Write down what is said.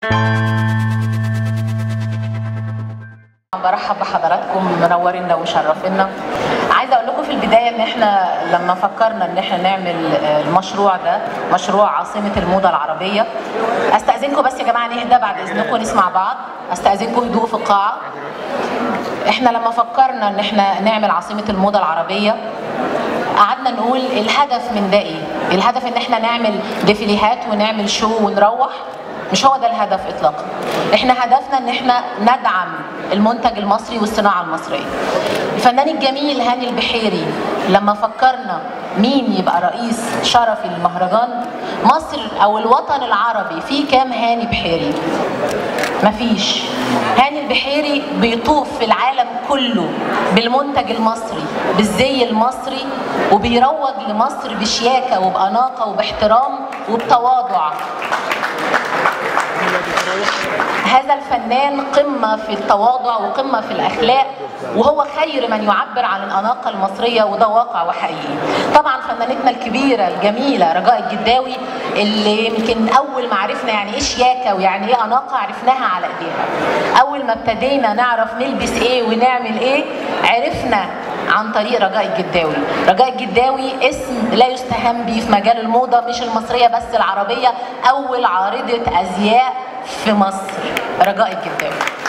برحب بحضراتكم، منورينا ومشرفينا. عايزه اقول لكم في البدايه ان احنا لما فكرنا ان احنا نعمل المشروع ده، مشروع عاصمه الموضه العربيه، استاذنكم بس يا جماعه نهدى بعد اذنكم نسمع بعض، استاذنكم هدوء في القاعه. احنا لما فكرنا ان احنا نعمل عاصمه الموضه العربيه قعدنا نقول الهدف من ده ايه؟ الهدف ان احنا نعمل ديفيليهات ونعمل شو ونروح؟ مش هو ده الهدف اطلاقا. احنا هدفنا ان احنا ندعم المنتج المصري والصناعه المصريه. الفنان الجميل هاني البحيري لما فكرنا مين يبقى رئيس شرفي للمهرجان، مصر او الوطن العربي فيه كام هاني بحيري؟ مفيش. هاني البحيري بيطوف في العالم كله بالمنتج المصري بالزي المصري، وبيروج لمصر بشياكه وباناقه وباحترام وبتواضع. هذا الفنان قمة في التواضع وقمة في الأخلاق، وهو خير من يعبر عن الأناقة المصرية، وده واقع وحقيقي. طبعا فنانتنا الكبيرة الجميلة رجاء الجداوي، اللي يمكن أول ما عرفنا يعني إيه شياكة ويعني إيه أناقة عرفناها على إيديها. أول ما ابتدينا نعرف نلبس إيه ونعمل إيه عرفنا عن طريق رجاء الجداوي. رجاء الجداوي اسم لا يستهان به في مجال الموضة، مش المصرية بس، العربية. أول عارضة أزياء في مصر رجاء الجداوي.